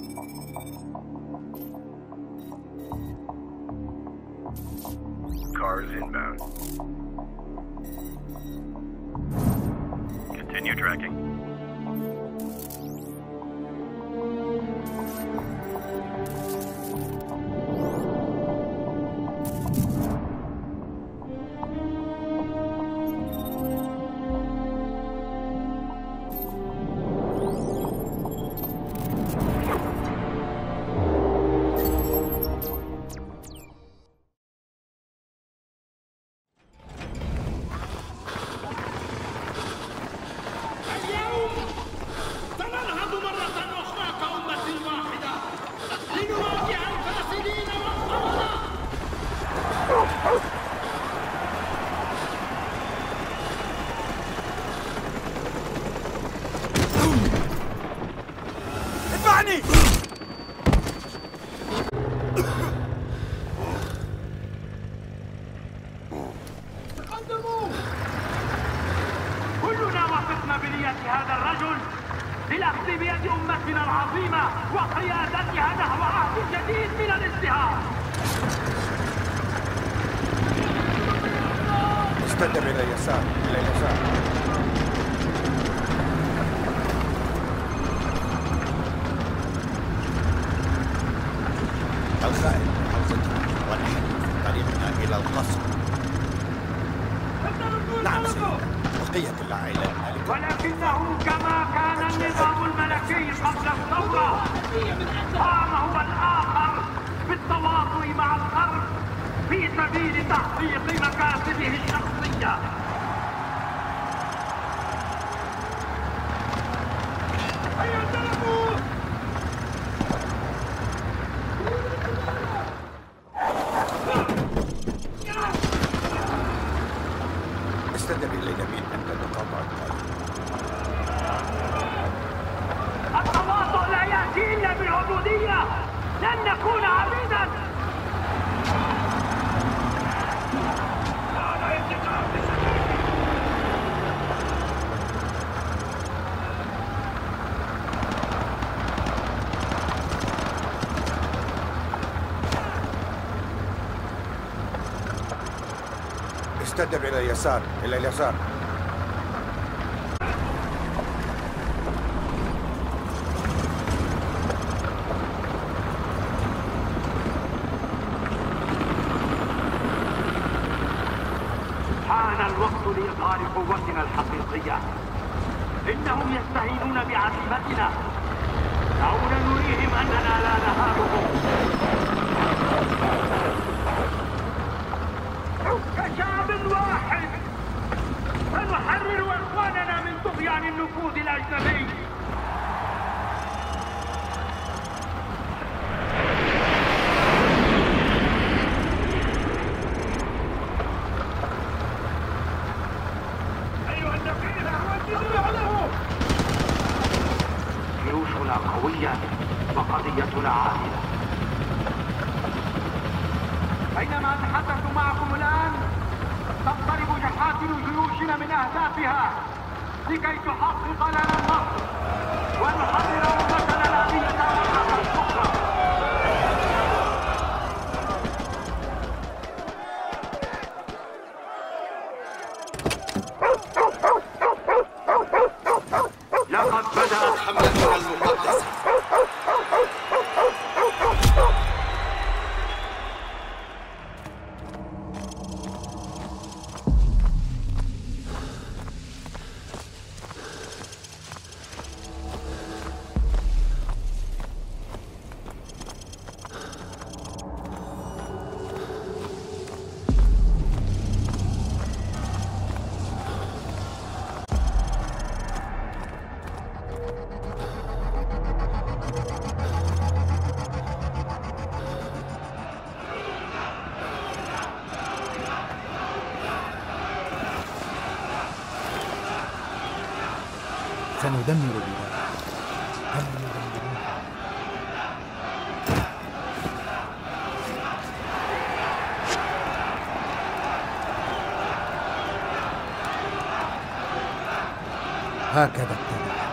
Cars inbound. Continue tracking. كلنا وثقنا بنية هذا الرجل للأخذ بيد أمتنا العظيمة وقيادتها نحو عهد جديد من الازدهار. استدم إلى اليسار، إلى اليسار. الخائن حوزتنا ونحن في طريقنا إلى القصر. نعم سيدنا، بقية العائلة المالكة. ولكنه كما كان النظام الملكي قبل الثورة قام هو الآخر بالتواطؤ مع الغرب في سبيل تحقيق مكاسبه الشخصية. استدم إلى اليمين عند تقاطع الطريق. التواطؤ لا يأتي إلا بالعبودية، لن نكون عبيدا. استدم إلى اليسار، إلى اليسار. حان الوقت لإظهار قوتنا الحقيقية. إنهم يستهينون بعزيمتنا. دعونا نريهم أننا لا نهابهم. كشعب واحد سنحرر إخواننا من طغيان النفوذ الأجنبي. أيها النفير وجدوا له. جيوشنا قوية وقضيتنا عادلة. بينما أتحدث معكم الآن تقترب جحافل جيوشنا من أهدافها لكي تحقق لنا النصر ونحرر أمتنا الأبية مرة أخرى. لقد بدأت حملتنا المقدسة. سندمر بلاد. هل يدمرون؟ هكذا ابتدأ.